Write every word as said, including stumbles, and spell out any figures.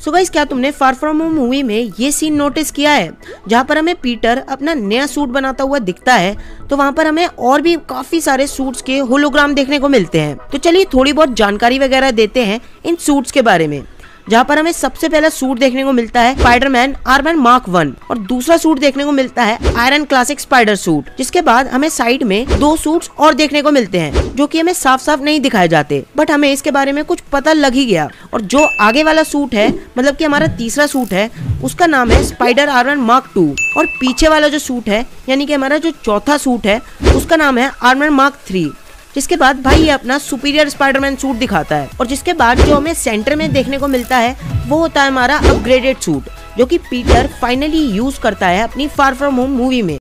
So guys, क्या तुमने far from home movie में ये सीन नोटिस किया है जहाँ पर हमें पीटर अपना नया सूट बनाता हुआ दिखता है, तो वहाँ पर हमें और भी काफी सारे सूट्स के होलोग्राम देखने को मिलते हैं। तो चलिए थोड़ी बहुत जानकारी वगैरह देते हैं इन सूट्स के बारे में। जहाँ पर हमें सबसे पहला सूट देखने को मिलता है स्पाइडरमैन आर्मर मार्क वन और दूसरा सूट देखने को मिलता है आयरन क्लासिक स्पाइडर सूट। जिसके बाद हमें साइड में दो सूट्स और देखने को मिलते हैं जो कि हमें साफ साफ नहीं दिखाए जाते, बट हमें इसके बारे में कुछ पता लग ही गया। और जो आगे वाला सूट है, मतलब कि हमारा तीसरा सूट है, उसका नाम है स्पाइडर आर्मर मार्क टू। और पीछे वाला जो सूट है, यानी कि हमारा जो चौथा सूट है, उसका नाम है आर्मर मार्क थ्री। जिसके बाद भाई ये अपना सुपीरियर स्पाइडरमैन सूट दिखाता है। और जिसके बाद जो हमें सेंटर में देखने को मिलता है वो होता है हमारा अपग्रेडेड सूट, जो कि पीटर फाइनली यूज करता है अपनी फार फ्रॉम होम मूवी में।